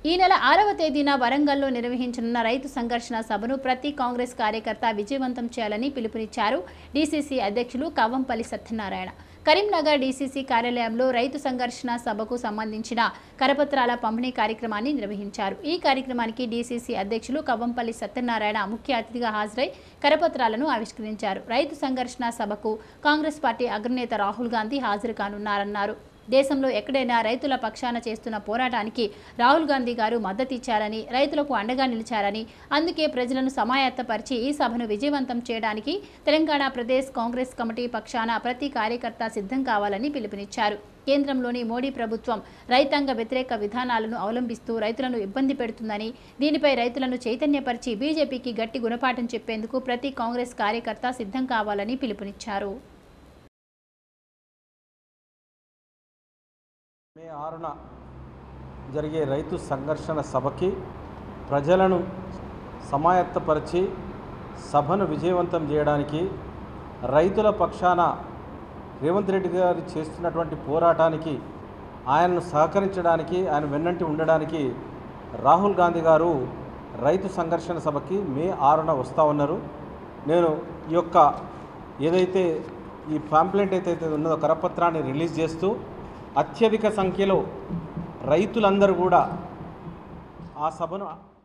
ఈ నెల 6వ తేదీన వరంగల్లో నిర్వహించనున్న రైతు సంఘర్షణ సభను ప్రతి కాంగ్రెస్ కార్యకర్త విజయవంతం చేయాలని పిలుపునిచ్చారు డీసీసీ అధ్యక్షులు కవ్వంపల్లి సత్యనారాయణ. కరీంనగర్ డీసీసీ కార్యాలయంలో రైతు సంఘర్షణ సభకు సంబంధించిన కరపత్రాల పంపిణీ కార్యక్రమాన్ని నిర్వహించారు. ఈ కార్యక్రమానికి డీసీసీ అధ్యక్షులు కవ్వంపల్లి సత్యనారాయణ ముఖ్య అతిథిగా హాజరై కరపత్రాలను ఆవిష్కరించారు. రైతు సంఘర్షణ సభకు కాంగ్రెస్ పార్టీ అగ్రనేత రాహుల్ గాంధీ హాజరు కానున్నారన్నారు. దేశంలో ఎక్కడైనా రైతుల పక్షాన చేస్తున్న పోరాటానికి రాహుల్ గాంధీ గారు మద్దతిచ్చారని, రైతులకు అండగా నిలిచారని, అందుకే ప్రజలను సమాయత్తపరిచి ఈ సభను విజయవంతం చేయడానికి తెలంగాణ ప్రదేశ్ కాంగ్రెస్ కమిటీ పక్షాన ప్రతి కార్యకర్త సిద్ధం కావాలని పిలుపునిచ్చారు. కేంద్రంలోని మోడీ ప్రభుత్వం రైతాంగ వ్యతిరేక విధానాలను అవలంబిస్తూ రైతులను ఇబ్బంది పెడుతుందని, దీనిపై రైతులను చైతన్యపరిచి బీజేపీకి గట్టి గుణపాఠం చెప్పేందుకు ప్రతి కాంగ్రెస్ కార్యకర్త సిద్ధం కావాలని పిలుపునిచ్చారు. మే 6న జరిగే రైతు సంఘర్షణ సభకి ప్రజలను సమాయత్తపరిచి సభను విజయవంతం చేయడానికి, రైతుల పక్షాన రేవంత్ రెడ్డి గారు చేస్తున్నటువంటి పోరాటానికి ఆయనను సహకరించడానికి, ఆయన వెన్నంటి ఉండడానికి రాహుల్ గాంధీ గారు రైతు సంఘర్షణ సభకి మే 6న వస్తూ ఉన్నారు. నేను ఈ యొక్క ఏదైతే ఈ పాంప్లెట్ అయితే ఉన్నదో కరపత్రాన్ని రిలీజ్ చేస్తూ అత్యధిక సంఖ్యలో రైతులందరూ కూడా ఆ సభను